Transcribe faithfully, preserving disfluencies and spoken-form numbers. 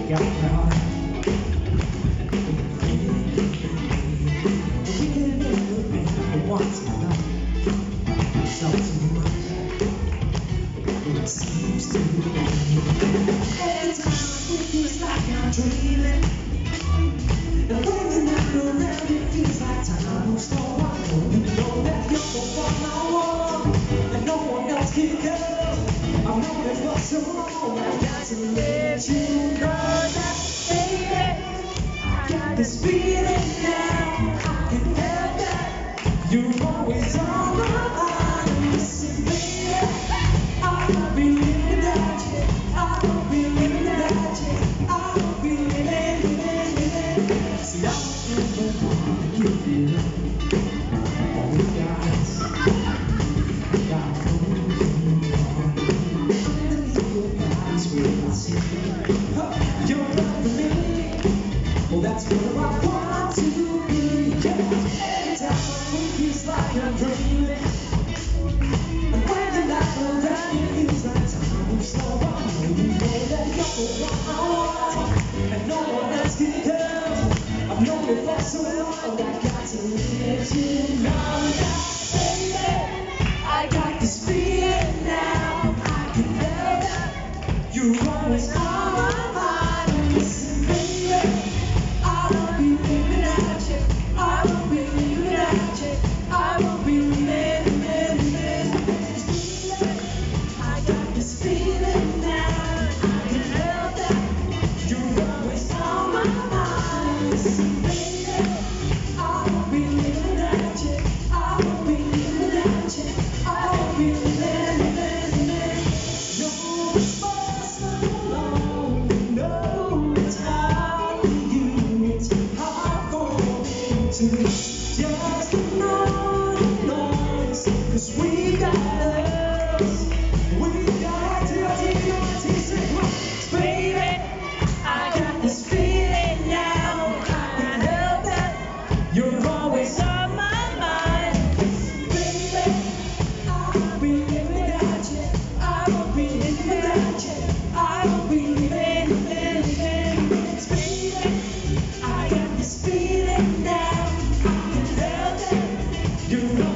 got now. We can never be once enough. So too much. It seems to be. Every time it feels like I'm dreaming. And when you're not around, it feels like time will slow up. You know that you're the one I want, and no one else can come. I've known it for so long, I've got to let you know that, baby, I got this feeling now. I can help that. You're always on my mind. Listen, baby, I won't be living without you. I won't be living without you. I won't be living, living, living. See, I don't ever want to give it up. All we got is, got to move on. You're right for me. Well, that's where I want to be. Every time it feels like I'm dreaming. And when you're not around, it feels like time will slow up. You know that you're the one I want, and no one else can come. I've known it for so long, I got to let you know that, baby, I got this feeling now. I can feel that. You're always on my mind. Listen, baby, I won't be living without you. I won't be living without you. I won't be living, living, living. I got this feeling now. I can help that. You're always on my mind. Listen, baby, I won't be living without you. I won't be living without you. I won't be living, living, living. No responsible, no, it's hard for you. It's hard for me to just ignore the noise. 'Cause we got us. We got T L T, ninety-six, baby. I got this feeling now. I can help that. You're always on my mind. Baby, I won't be living without you. I won't be living without you. I won't be living, living, living. Baby, I got this feeling now. I can help that. You're